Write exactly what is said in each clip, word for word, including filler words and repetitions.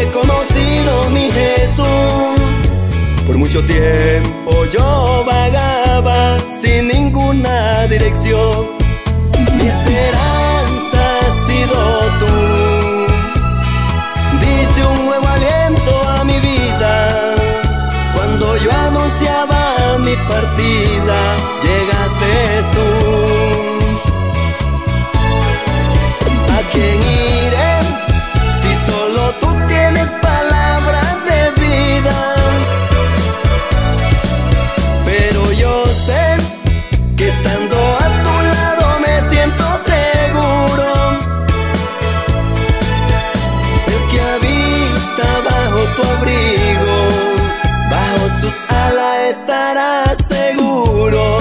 haberte conocido, mi Jesús. Por mucho tiempo yo vagaba sin ninguna dirección. Mi esperanza has sido tú. Diste un nuevo aliento a mi vida. Cuando yo anunciaba mi partida, llegaste tú. ¿A quién iré si solo tú tienes palabras de vida? Pero yo sé que estando a tu lado me siento seguro. El que habita bajo tu abrigo, bajo sus alas estará seguro.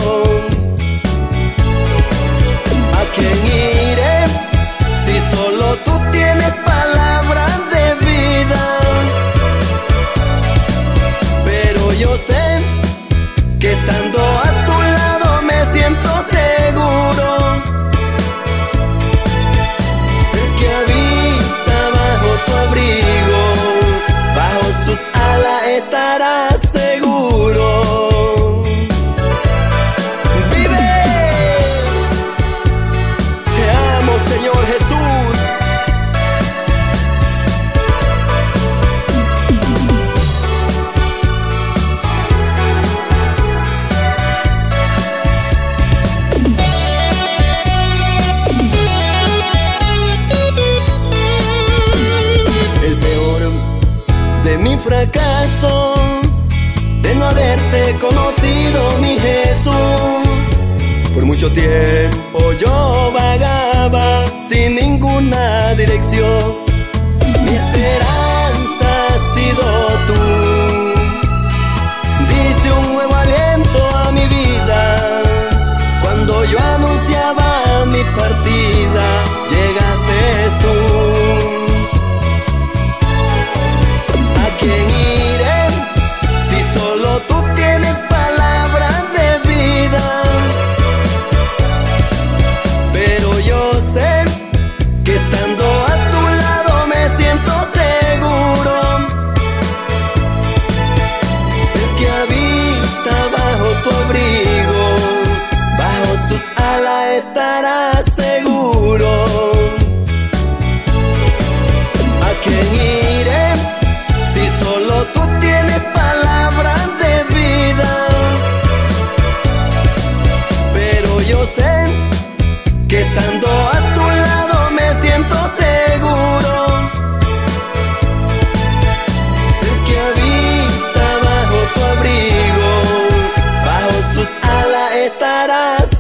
¿A quién iré si solo tú tienes palabras de vida? Pero yo sé que estando a tu lado me siento seguro. El que habita bajo tu abrigo, bajo sus alas estará seguro. ¡Vive! Te amo, Señor Jesús. El peor de mi fracaso, de no haberte conocido, mi Jesús. Por mucho tiempo yo vagaba sin ninguna dirección. Mi esperanza has sido tú. Diste un nuevo aliento a mi vida. Cuando yo anunciaba mi partida, llegaste tú. ¿A quién iré si solo tú tienes palabras de vida? Pero yo sé que estando a tu lado me siento seguro. El que habita bajo tu abrigo, bajo sus alas estará seguro. ¿A quién iré si solo tú tienes palabras de vida? Pero yo sé que estando a tu lado me siento seguro. El que habita bajo tu abrigo, bajo sus alas estarás